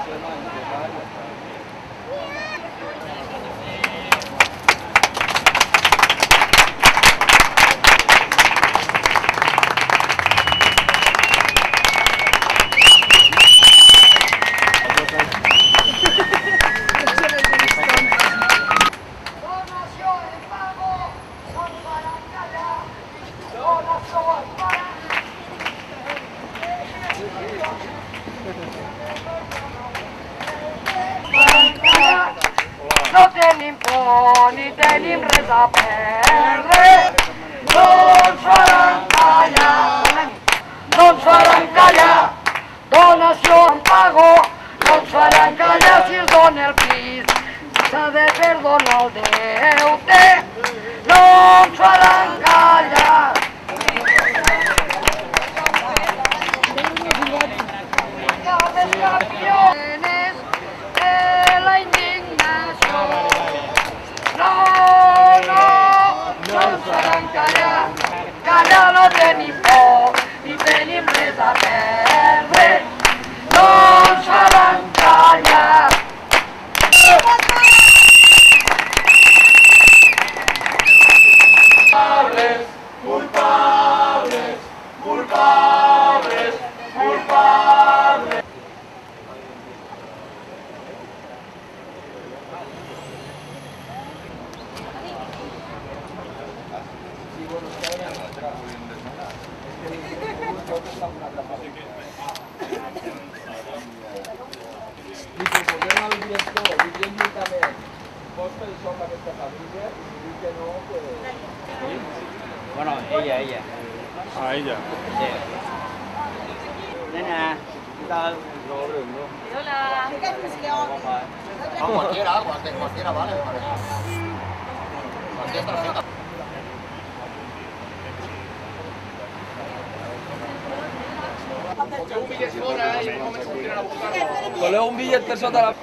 No tenim por ni tenim res a perdre, no ens faran callar, no ens faran callar, donació en pago, no ens faran callar si es dona el pis, s'ha de perdonar el deute, no ens faran callar. Campeones de la indignació, no ens faran callar, callar no tenim por, ni tenim res a perdre, no ens faran callar. Culpables, culpables, culpables, culpables. Dice, volvemos al director, vivir juntament, posta i som aquesta família i dir que no, pues... Bueno, ella. Ah, ella. Sí. Nena, ¿qué tal? Hola. Cualquiera vale, me parece. Cualquier tarjeta. Voleu un bitllet per sota la...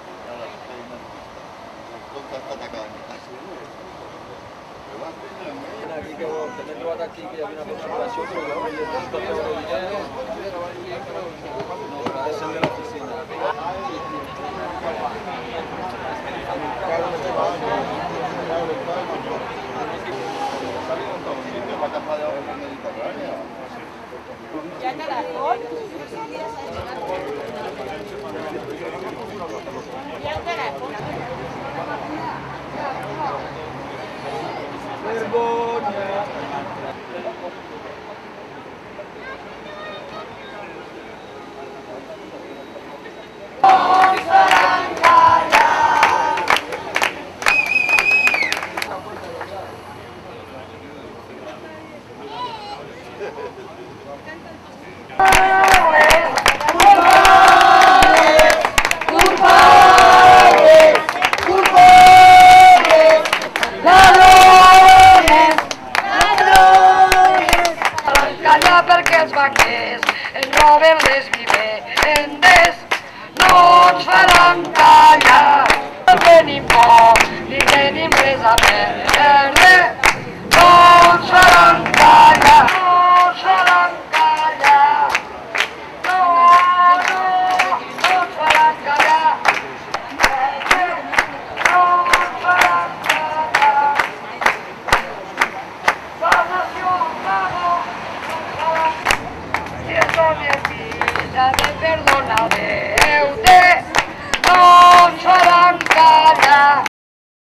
Aquí que també he trobat aquí que hi havia una relació, però jo un bitllet per sota el dinero. No, ha de ser de l'oficina. ¿Ya Caracol? ¿Ya Caracol? Perquè els vaquers ens roben les vivendes, no ens faran callar. No tenim por, ni tenim res a perdre, no ens faran callar.